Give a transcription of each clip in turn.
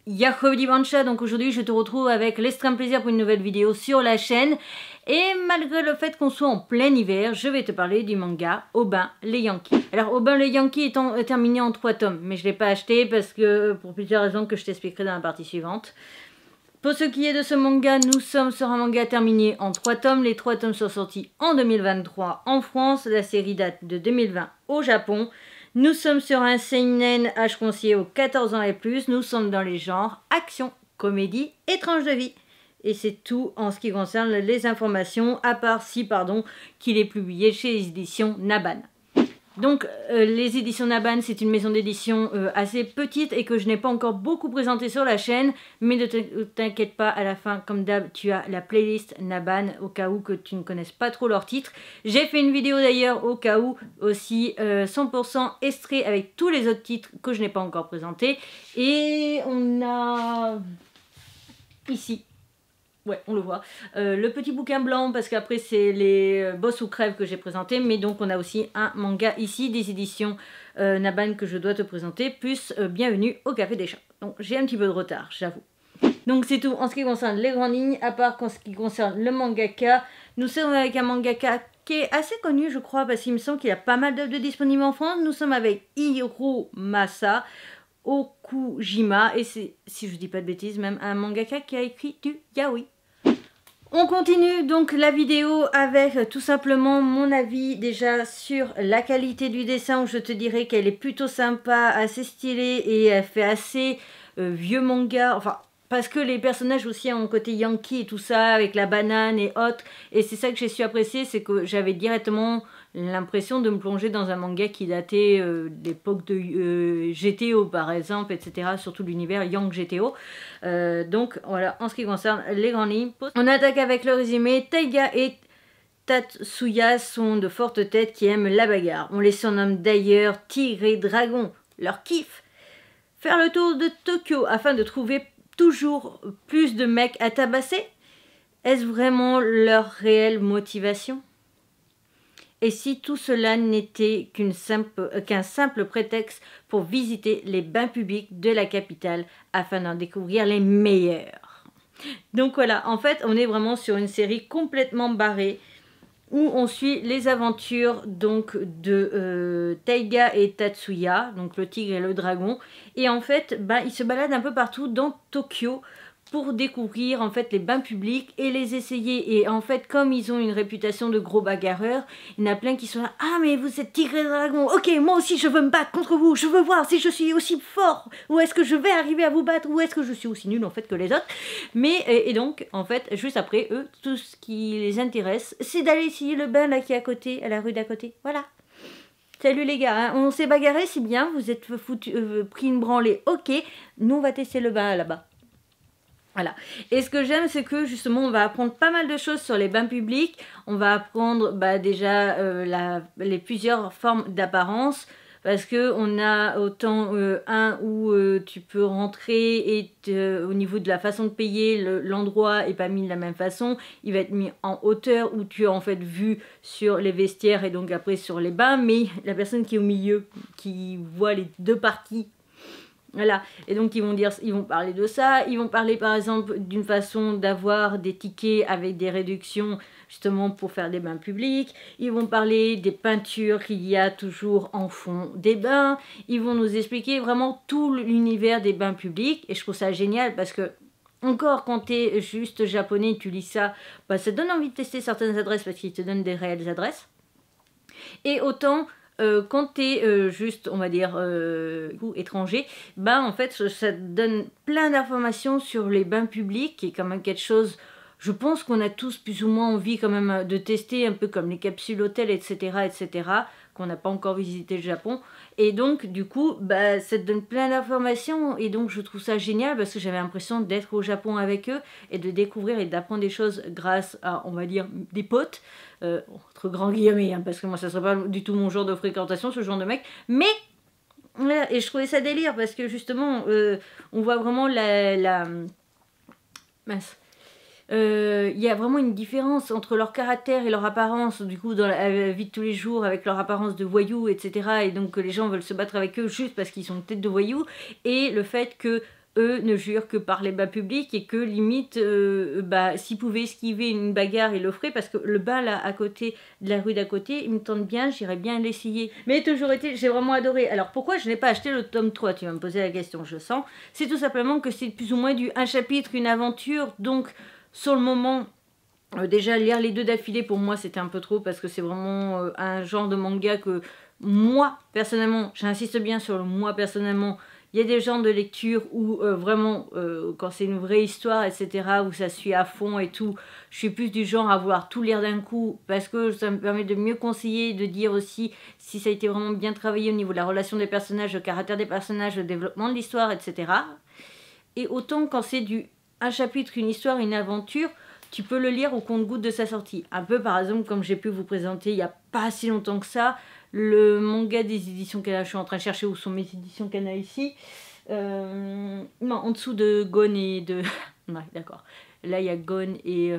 Yahoo Dimanche, donc aujourd'hui je te retrouve avec l'extrême plaisir pour une nouvelle vidéo sur la chaîne. Et malgré le fait qu'on soit en plein hiver, je vais te parler du manga Aubin les Yankees. Alors Aubin les Yankees est terminé en 3 tomes, mais je ne l'ai pas acheté parce que pour plusieurs raisons que je t'expliquerai dans la partie suivante. Pour ce qui est de ce manga, nous sommes sur un manga terminé en 3 tomes. Les 3 tomes sont sortis en 2023 en France. La série date de 2020 au Japon. Nous sommes sur un seinen âge conseillé aux 14 ans et plus. Nous sommes dans les genres action, comédie et tranche de vie. Et c'est tout en ce qui concerne les informations, à part si, qu'il est publié chez les éditions Nabhan. Donc, les éditions Nabhan, c'est une maison d'édition assez petite et que je n'ai pas encore beaucoup présentée sur la chaîne. Mais ne t'inquiète pas, à la fin, comme d'hab, tu as la playlist Nabhan au cas où que tu ne connaisses pas trop leurs titres. J'ai fait une vidéo d'ailleurs au cas où aussi 100% extrait avec tous les autres titres que je n'ai pas encore présentés. Et on a ici. Ouais, on le voit. Le petit bouquin blanc, parce qu'après c'est les Boss ou Crève que j'ai présenté. Mais donc on a aussi un manga ici des éditions Nabhan que je dois te présenter. Plus bienvenue au Café des Chats. Donc j'ai un petit peu de retard, j'avoue. Donc c'est tout en ce qui concerne les grandes lignes. À part en ce qui concerne le mangaka. Nous sommes avec un mangaka qui est assez connu je crois. Parce qu'il me semble qu'il y a pas mal d'œuvres disponibles en France. Nous sommes avec Hiromasa Okujima. Et c'est, si je dis pas de bêtises, même un mangaka qui a écrit du yaoi. On continue donc la vidéo avec tout simplement mon avis déjà sur la qualité du dessin où je te dirais qu'elle est plutôt sympa, assez stylée et elle fait assez vieux manga, enfin parce que les personnages aussi ont un côté yankee et tout ça avec la banane et autres et c'est ça que j'ai su apprécier, c'est que j'avais directement l'impression de me plonger dans un manga qui datait d'époque de GTO par exemple, etc. Surtout l'univers Young GTO. Donc voilà, en ce qui concerne les grandes lignes, on attaque avec le résumé. Taiga et Tatsuya sont de fortes têtes qui aiment la bagarre. On les surnomme d'ailleurs Tigre et Dragon. Leur kiff, faire le tour de Tokyo afin de trouver toujours plus de mecs à tabasser. Est-ce vraiment leur réelle motivation? Et si tout cela n'était qu'un simple prétexte pour visiter les bains publics de la capitale afin d'en découvrir les meilleurs. Donc voilà, en fait, on est vraiment sur une série complètement barrée où on suit les aventures donc de Taiga et Tatsuya, donc le tigre et le dragon. Et en fait, ils se baladent un peu partout dans Tokyo pour découvrir en fait les bains publics et les essayer. Et en fait, comme ils ont une réputation de gros bagarreurs, il y en a plein qui sont là, ah mais vous êtes tigre et dragon, ok moi aussi je veux me battre contre vous, je veux voir si je suis aussi fort, ou est-ce que je vais arriver à vous battre, ou est-ce que je suis aussi nul en fait que les autres. Mais et donc en fait juste après eux, tout ce qui les intéresse c'est d'aller essayer le bain là qui est à côté, à la rue d'à côté, voilà. Salut les gars, hein. On s'est bagarré, c'est bien, vous êtes pris une branlée, ok, nous on va tester le bain là-bas. Voilà. Et ce que j'aime, c'est que justement, on va apprendre pas mal de choses sur les bains publics. On va apprendre déjà les plusieurs formes d'apparence. Parce qu'on a autant un où tu peux rentrer et au niveau de la façon de payer, l'endroit n'est pas mis de la même façon. Il va être mis en hauteur où tu as en fait vu sur les vestiaires et donc après sur les bains. Mais la personne qui est au milieu, qui voit les deux parties, voilà, et donc ils vont parler de ça, ils vont parler par exemple d'une façon d'avoir des tickets avec des réductions justement pour faire des bains publics, ils vont parler des peintures qu'il y a toujours en fond des bains, ils vont nous expliquer vraiment tout l'univers des bains publics et je trouve ça génial parce que encore quand tu es juste japonais, tu lis ça, ça te donne envie de tester certaines adresses parce qu'ils te donnent des réelles adresses et autant quand tu es juste, on va dire, étranger, en fait, ça te donne plein d'informations sur les bains publics, qui est quand même quelque chose, je pense qu'on a tous plus ou moins envie quand même de tester, un peu comme les capsules hôtels, etc., qu'on n'a pas encore visité le Japon. Et donc, du coup, ça te donne plein d'informations, et donc je trouve ça génial, parce que j'avais l'impression d'être au Japon avec eux, et de découvrir et d'apprendre des choses grâce à, on va dire, des potes, entre grands guillemets, hein, parce que moi ça serait pas du tout mon genre de fréquentation, ce genre de mec, mais voilà, et je trouvais ça délire parce que justement on voit vraiment mince, il y a vraiment une différence entre leur caractère et leur apparence, du coup dans la vie de tous les jours, avec leur apparence de voyous, etc. Et donc les gens veulent se battre avec eux juste parce qu'ils sont une tête de voyous, et le fait que eux ne jurent que par les bas publics et que limite, s'ils pouvaient esquiver une bagarre, ils le feraient parce que le bas là à côté de la rue d'à côté, il me tente bien, j'irais bien l'essayer. Mais toujours été, j'ai vraiment adoré. Alors pourquoi je n'ai pas acheté le tome 3? Tu vas me poser la question, je sens. C'est tout simplement que c'est plus ou moins du un chapitre, une aventure. Donc sur le moment, déjà lire les deux d'affilée pour moi c'était un peu trop parce que c'est vraiment un genre de manga que moi personnellement, j'insiste bien sur le moi personnellement, il y a des genres de lecture où vraiment, quand c'est une vraie histoire, etc., où ça suit à fond et tout, je suis plus du genre à vouloir tout lire d'un coup, parce que ça me permet de mieux conseiller, de dire aussi si ça a été vraiment bien travaillé au niveau de la relation des personnages, le caractère des personnages, le développement de l'histoire, etc. Et autant quand c'est du un chapitre, une histoire, une aventure, tu peux le lire au compte-gouttes de sa sortie. Un peu par exemple comme j'ai pu vous présenter il n'y a pas si longtemps que ça, le manga des éditions Kana, je suis en train de chercher où sont mes éditions Kana ici. Non, en dessous de Gon et de... ouais, d'accord. Là, il y a Gon et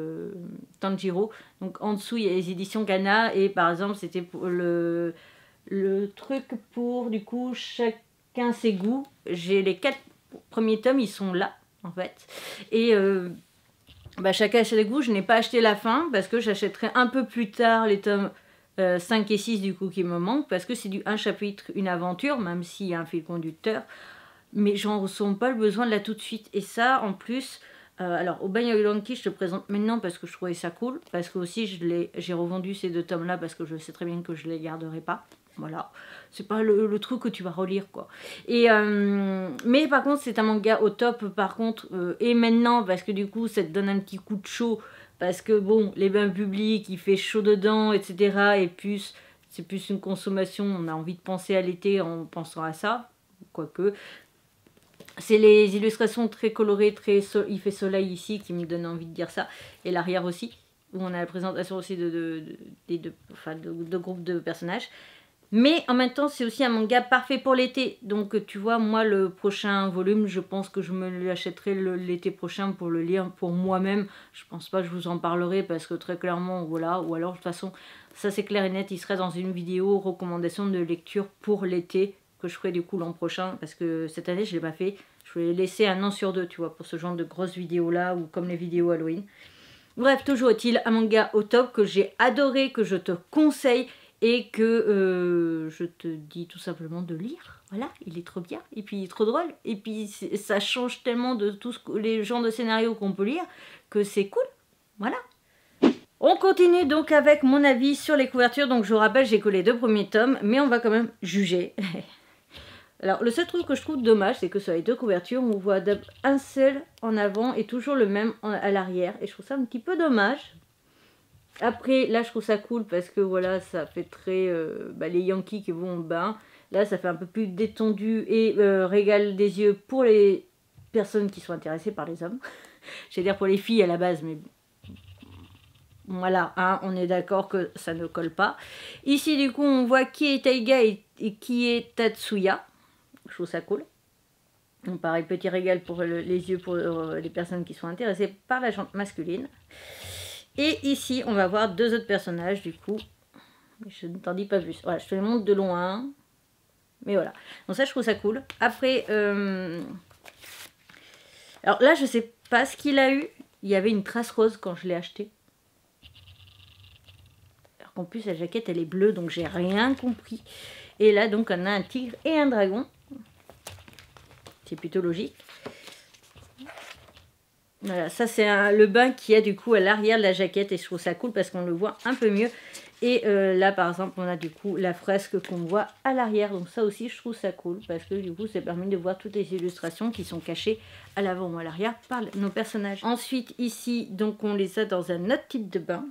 Tanjiro. Donc, en dessous, il y a les éditions Kana. Et par exemple, c'était pour le truc pour, du coup, chacun ses goûts. J'ai les 4 premiers tomes, ils sont là, en fait. Et... chacun ses goûts. Je n'ai pas acheté la fin parce que j'achèterai un peu plus tard les tomes 5 et 6 du coup qui me manquent parce que c'est du un chapitre, une aventure, même s'il y a un fil conducteur. Mais j'en ressens pas le besoin de là tout de suite. Et ça, en plus, alors Aubin Yankee, je te présente maintenant parce que je trouvais ça cool. Parce que aussi, j'ai revendu ces 2 tomes-là parce que je sais très bien que je les garderai pas. Voilà, c'est pas le truc que tu vas relire quoi. Et mais par contre c'est un manga au top par contre et maintenant parce que du coup ça te donne un petit coup de chaud parce que bon les bains publics il fait chaud dedans etc. Et puis c'est plus une consommation, on a envie de penser à l'été en pensant à ça, quoique. C'est les illustrations très colorées, il fait soleil ici qui me donne envie de dire ça. Et l'arrière aussi, où on a la présentation aussi de groupes de personnages. Mais en même temps, c'est aussi un manga parfait pour l'été. Donc, tu vois, moi, le prochain volume, je pense que je me l'achèterai l'été prochain pour le lire pour moi-même. Je pense pas que je vous en parlerai parce que très clairement, voilà. Ou alors, de toute façon, ça c'est clair et net, il serait dans une vidéo recommandation de lecture pour l'été que je ferai du coup l'an prochain. Parce que cette année, je l'ai pas fait. Je vais laisser un an sur 2, tu vois, pour ce genre de grosses vidéos-là ou comme les vidéos Halloween. Bref, toujours est-il un manga au top que j'ai adoré, que je te conseille. Et que je te dis tout simplement de lire. Voilà, il est trop bien. Et puis il est trop drôle. Et puis ça change tellement de tous les genres de scénarios qu'on peut lire que c'est cool. Voilà. On continue donc avec mon avis sur les couvertures. Donc je vous rappelle, j'ai que les 2 premiers tomes. Mais on va quand même juger. Alors le seul truc que je trouve dommage, c'est que sur les 2 couvertures, on voit un seul en avant et toujours le même à l'arrière. Et je trouve ça un petit peu dommage. Après, là, je trouve ça cool parce que voilà, ça fait très les Yankees qui vont au bain. Là, ça fait un peu plus détendu et régale des yeux pour les personnes qui sont intéressées par les hommes. J'allais dire pour les filles à la base, mais voilà, hein, on est d'accord que ça ne colle pas. Ici, du coup, on voit qui est Taiga et qui est Tatsuya. Je trouve ça cool. Donc, pareil, petit régal pour les yeux pour les personnes qui sont intéressées par la jante masculine. Et ici, on va voir 2 autres personnages, du coup. Je ne t'en dis pas plus. Voilà, je te les montre de loin. Mais voilà. Donc ça, je trouve ça cool. Après, alors là, je sais pas ce qu'il a eu. Il y avait une trace rose quand je l'ai acheté. Alors qu'en plus, la jaquette, elle est bleue, donc j'ai rien compris. Et là, donc, on a un tigre et un dragon. C'est plutôt logique. Voilà, ça c'est le bain qui a du coup à l'arrière de la jaquette et je trouve ça cool parce qu'on le voit un peu mieux. Et là par exemple on a du coup la fresque qu'on voit à l'arrière, donc ça aussi je trouve ça cool parce que du coup ça permet de voir toutes les illustrations qui sont cachées à l'avant ou à l'arrière par nos personnages. Ensuite ici donc on les a dans un autre type de bain.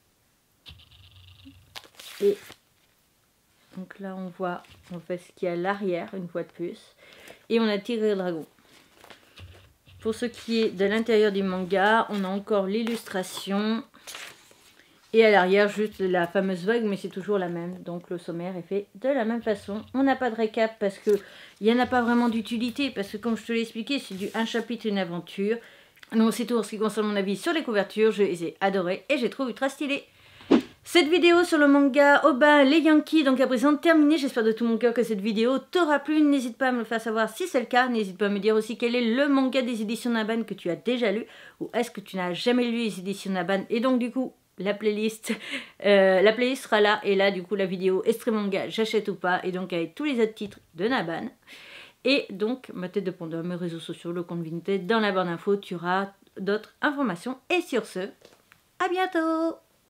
Et donc là on voit en fait ce qu'il y a à l'arrière une fois de plus. Et on a tigre et dragon. Pour ce qui est de l'intérieur du manga, on a encore l'illustration. Et à l'arrière, juste la fameuse vague, mais c'est toujours la même. Donc le sommaire est fait de la même façon. On n'a pas de récap parce qu'il n'y en a pas vraiment d'utilité. Parce que comme je te l'ai expliqué, c'est du un chapitre, une aventure. Donc c'est tout en ce qui concerne mon avis sur les couvertures. Je les ai adorées et j'ai trouvé ultra stylées. Cette vidéo sur le manga Aubin les Yankees donc à présent terminée. J'espère de tout mon cœur que cette vidéo t'aura plu. N'hésite pas à me le faire savoir si c'est le cas. N'hésite pas à me dire aussi quel est le manga des éditions Nabban que tu as déjà lu ou est-ce que tu n'as jamais lu les éditions Nabban. Et donc du coup la playlist sera là et là du coup la vidéo Extrait Manga j'achète ou pas et donc avec tous les autres titres de Nabban. Et donc ma tête de panda, mes réseaux sociaux, le compte Vinted, dans la barre d'infos tu auras d'autres informations. Et sur ce, à bientôt!